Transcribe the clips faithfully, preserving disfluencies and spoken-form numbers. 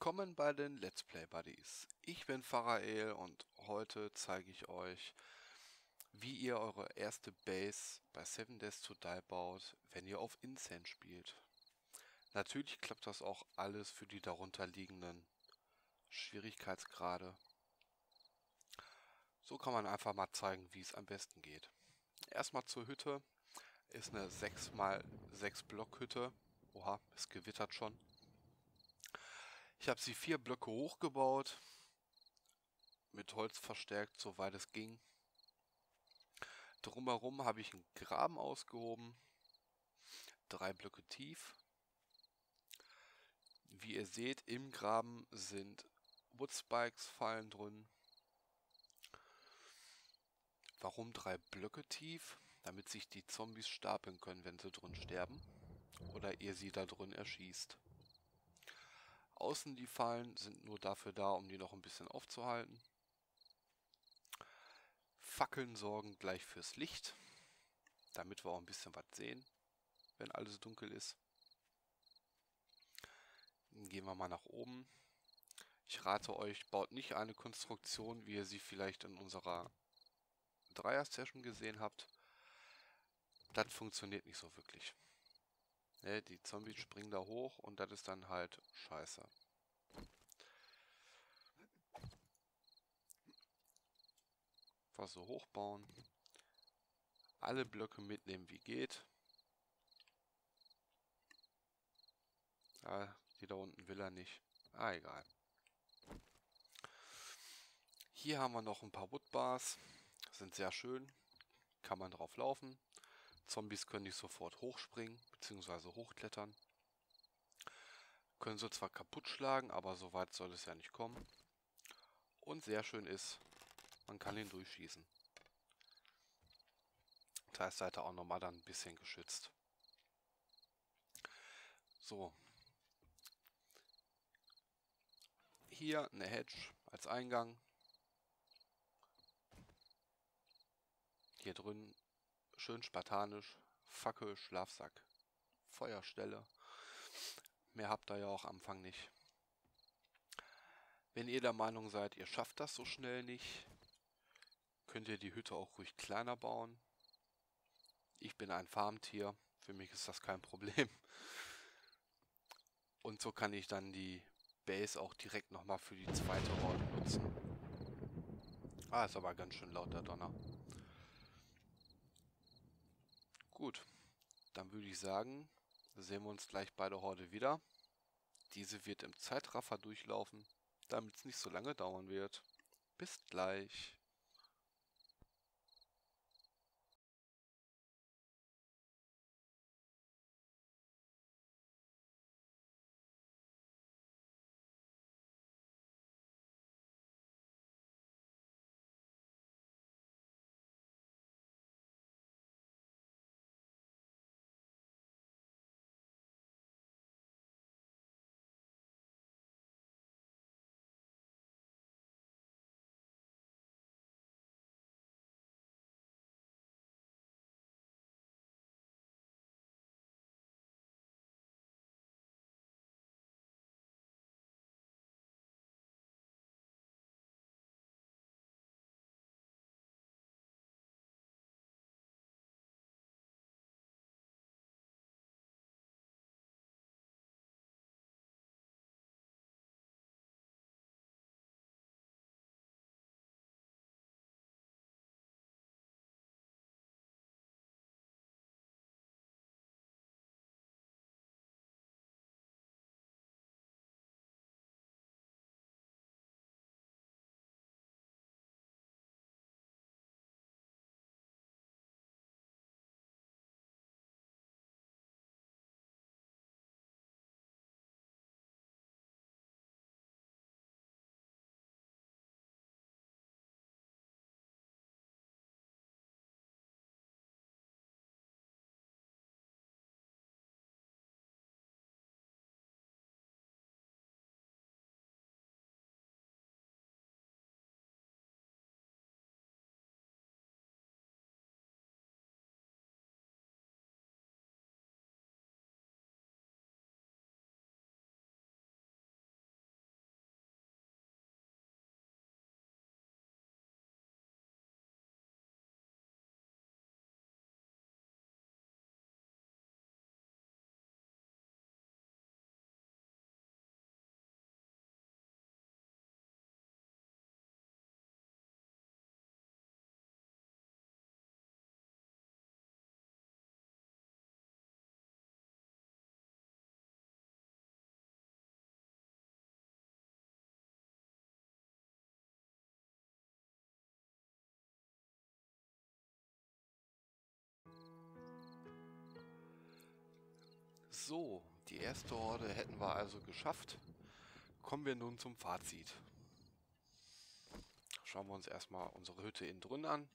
Willkommen bei den Let's Play Buddies. Ich bin Farael und heute zeige ich euch, wie ihr eure erste Base bei Seven Days to Die baut, wenn ihr auf Insane spielt. Natürlich klappt das auch alles für die darunterliegenden Schwierigkeitsgrade. So kann man einfach mal zeigen, wie es am besten geht. Erstmal zur Hütte. Ist eine sechs mal sechs Block Hütte. Oha, es gewittert schon. Ich habe sie vier Blöcke hochgebaut. Mit Holz verstärkt, soweit es ging. Drumherum habe ich einen Graben ausgehoben. Drei Blöcke tief. Wie ihr seht, im Graben sind Woodspikes-Fallen drin. Warum drei Blöcke tief? Damit sich die Zombies stapeln können, wenn sie drin sterben. Oder ihr sie da drin erschießt. Außen die Fallen sind nur dafür da, um die noch ein bisschen aufzuhalten. Fackeln sorgen gleich fürs Licht, damit wir auch ein bisschen was sehen, wenn alles dunkel ist. Dann gehen wir mal nach oben. Ich rate euch, baut nicht eine Konstruktion, wie ihr sie vielleicht in unserer Dreier-Session gesehen habt. Das funktioniert nicht so wirklich. Ne, die Zombies springen da hoch und das ist dann halt scheiße. Was so hochbauen. Alle Blöcke mitnehmen, wie geht. Ah, die da unten will er nicht. Ah, egal. Hier haben wir noch ein paar Woodbars. Sind sehr schön. Kann man drauf laufen. Zombies können nicht sofort hochspringen bzw. hochklettern. Können sie zwar kaputt schlagen, aber so weit soll es ja nicht kommen. Und sehr schön ist, man kann ihn durchschießen. Das heißt, seid ihr auch nochmal dann ein bisschen geschützt. So. Hier eine Hedge als Eingang. Hier drin schön spartanisch. Fackel, Schlafsack, Feuerstelle. Mehr habt ihr ja auch am Anfang nicht. Wenn ihr der Meinung seid, ihr schafft das so schnell nicht, könnt ihr die Hütte auch ruhig kleiner bauen. Ich bin ein Farmtier, für mich ist das kein Problem. Und so kann ich dann die Base auch direkt nochmal für die zweite Horde nutzen. Ah, ist aber ganz schön laut der Donner. Gut, dann würde ich sagen, sehen wir uns gleich bei der Horde wieder. Diese wird im Zeitraffer durchlaufen, damit es nicht so lange dauern wird. Bis gleich. So, die erste Horde hätten wir also geschafft. Kommen wir nun zum Fazit. Schauen wir uns erstmal unsere Hütte innen drin an.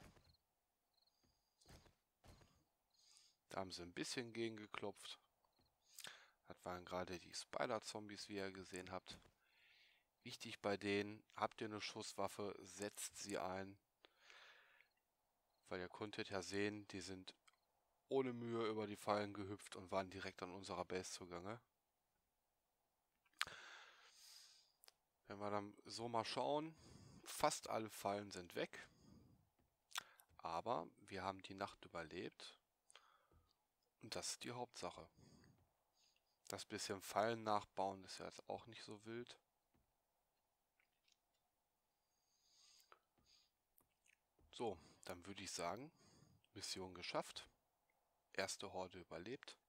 Da haben sie ein bisschen gegen geklopft. Das waren gerade die Spider-Zombies, wie ihr gesehen habt. Wichtig bei denen, habt ihr eine Schusswaffe, setzt sie ein. Weil ihr konntet ja sehen, die sind ohne Mühe über die Fallen gehüpft und waren direkt an unserer Base zugange. Wenn wir dann so mal schauen, fast alle Fallen sind weg. Aber wir haben die Nacht überlebt. Und das ist die Hauptsache. Das bisschen Fallen nachbauen ist ja jetzt auch nicht so wild. So, dann würde ich sagen, Mission geschafft. Erste Horde überlebt.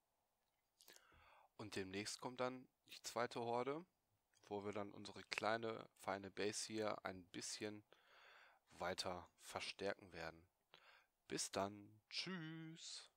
Und demnächst kommt dann die zweite Horde, wo wir dann unsere kleine, feine Base hier ein bisschen weiter verstärken werden. Bis dann. Tschüss.